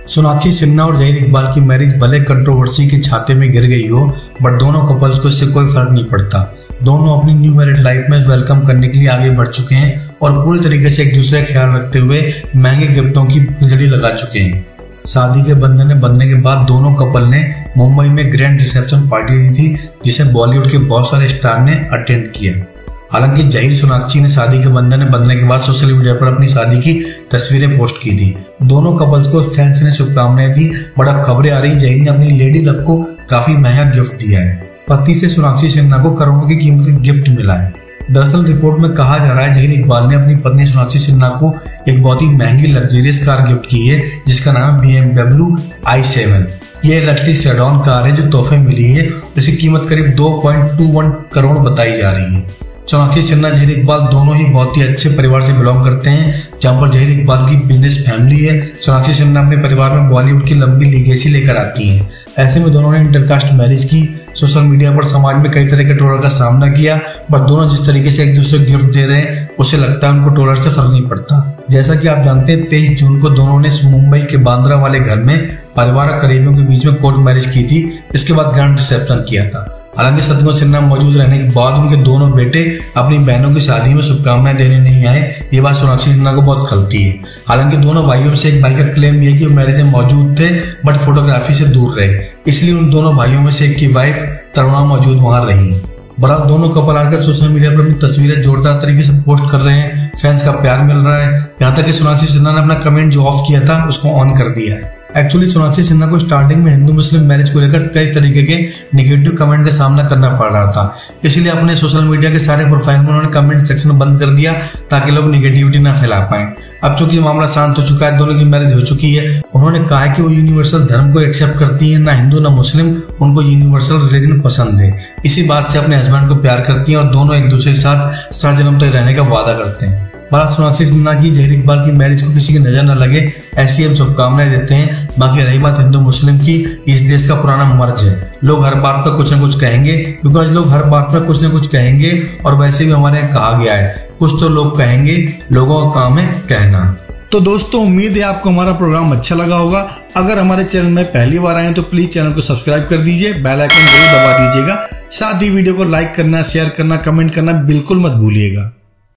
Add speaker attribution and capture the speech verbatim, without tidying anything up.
Speaker 1: सोनाक्षी सिन्हा और जहीर इकबाल की मैरिज भले कंट्रोवर्सी के छाते में गिर गई हो, बट दोनों कपल्स को इससे कोई फर्क नहीं पड़ता। दोनों अपनी न्यू मैरिड लाइफ में वेलकम करने के लिए आगे बढ़ चुके हैं और पूरी तरीके से एक दूसरे का ख्याल रखते हुए महंगे गिफ्टों की फुलझड़ी लगा चुके हैं। शादी के बंधन में बंधने के बाद दोनों कपल ने मुंबई में ग्रैंड रिसेप्शन पार्टी दी थी, जिसे बॉलीवुड के बहुत सारे स्टार ने अटेंड किया। हालांकि जहीर सोनाक्षी ने शादी के बंधन में बंधने के बाद सोशल मीडिया पर अपनी शादी की तस्वीरें पोस्ट की थी। दोनों कपल्स को फैंस ने शुभकामनाएं दी, बट अब खबरें आ रही जहीर ने अपनी लेडी लव को काफी महंगा गिफ्ट दिया है। पति से सोनाक्षी सिन्हा को करोड़ों की कीमत का गिफ्ट मिला है। दरअसल रिपोर्ट में कहा जा रहा है जहीर इकबाल ने अपनी पत्नी सोनाक्षी सिन्हा को एक बहुत ही महंगी लग्जरियस कार गिफ्ट की है, जिसका नाम है B M W I seven. ये इलेक्ट्रिक सेडॉन कार है जो तोहफे मिली है, जिसकी कीमत करीब दो पॉइंट दो एक करोड़ बताई जा रही है। सोनाक्षी सिन्हा जहीर इकबाल दोनों ही बहुत ही अच्छे परिवार से बिलोंग करते हैं, जहां पर जहीर इकबाल की बिजनेस फैमिली है। सोनाक्षी सिन्हा अपने परिवार में बॉलीवुड की लंबी लीगेसी लेकर आती हैं। ऐसे में दोनों ने इंटरकास्ट मैरिज की। सोशल मीडिया पर समाज में कई तरह के ट्रोलर का सामना किया, बट दोनों जिस तरीके से एक दूसरे को गिफ्ट दे रहे हैं उससे लगता है उनको ट्रोलर से फर्क नहीं पड़ता। जैसा कि आप जानते हैं तेईस जून को दोनों ने मुंबई के बांद्रा वाले घर में परिवार और करीबियों के बीच में कोर्ट मैरिज की थी। इसके बाद ग्रैंड रिसेप्शन किया था। हालांकि शत्रुघ्न सिन्हा मौजूद रहने के बाद उनके दोनों बेटे अपनी बहनों की शादी में शुभकामनाएं देने नहीं आए। ये बात सोनाक्षी सिन्हा को बहुत खलती है। हालांकि दोनों भाइयों से एक भाई का क्लेम ये कि वो मैरिज में मौजूद थे, बट फोटोग्राफी से दूर रहे, इसलिए उन दोनों भाइयों में से एक की वाइफ तरुणा मौजूद वहां रही। बहरहाल दोनों कपल आकर सोशल मीडिया पर अपनी तस्वीरें जोरदार तरीके से पोस्ट कर रहे हैं। फैंस का प्यार मिल रहा है, यहाँ तक कि सोनाक्षी सिन्हा ने अपना कमेंट जो ऑफ किया था उसको ऑन कर दिया है। एक्चुअली सोनाक्षी सिन्हा को स्टार्टिंग में हिंदू मुस्लिम मैरिज को लेकर कई तरीके के निगेटिव कमेंट का सामना करना पड़ रहा था, इसलिए अपने सोशल मीडिया के सारे प्रोफाइल में उन्होंने कमेंट सेक्शन बंद कर दिया ताकि लोग निगेटिविटी ना फैला पाए। अब चूंकि मामला शांत हो चुका है, दोनों की मैरिज हो चुकी है, उन्होंने कहा है कि वो यूनिवर्सल धर्म को एक्सेप्ट करती है, ना हिंदू ना मुस्लिम, उनको यूनिवर्सल रिलीजन पसंद है। इसी बात से अपने हस्बैंड को प्यार करती है और दोनों एक दूसरे के साथ सात जन्म तक रहने का वादा करते हैं। बात सोनाक्षी सिन्हा की जहीर इकबाल की मैरिज को किसी की नजर न लगे ऐसी हम शुभकामनाएं देते हैं। बाकी रही बात हिंदू मुस्लिम की, इस देश का पुराना मर्ज है, लोग हर बात पर कुछ न कुछ कहेंगे, बिकॉज लोग हर बात पर कुछ न कुछ कहेंगे और वैसे भी हमारे यहाँ कहा गया है कुछ तो लोग कहेंगे, लोगों का काम है कहना। तो दोस्तों उम्मीद है आपको हमारा प्रोग्राम अच्छा लगा होगा। अगर हमारे चैनल में पहली बार आए तो प्लीज चैनल को सब्सक्राइब कर दीजिए, बेल आइकन जरूर दबा दीजिएगा। साथ ही वीडियो को लाइक करना, शेयर करना, कमेंट करना बिल्कुल मत भूलिएगा।